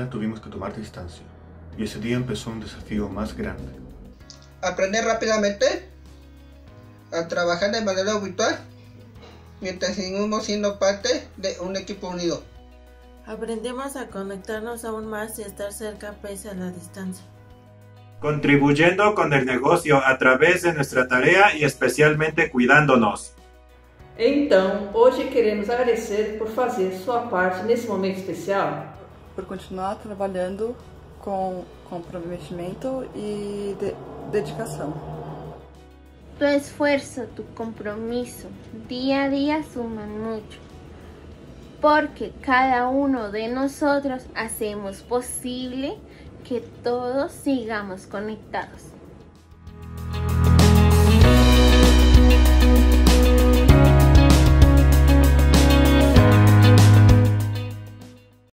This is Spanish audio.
día tuvimos que tomar distancia. Y ese día empezó un desafío más grande. Aprender rápidamente a trabajar de manera virtual mientras seguimos siendo parte de un equipo unido. Aprendemos a conectarnos aún más y estar cerca pese a la distancia. Contribuyendo con el negocio a través de nuestra tarea y especialmente cuidándonos. Então, hoje queremos agradecer por fazer sua parte nesse momento especial. Por continuar trabalhando com comprometimento e dedicação. Tu esfuerzo, tu compromiso, día a día suman mucho, porque cada uno de nosotros hacemos posible que todos sigamos conectados.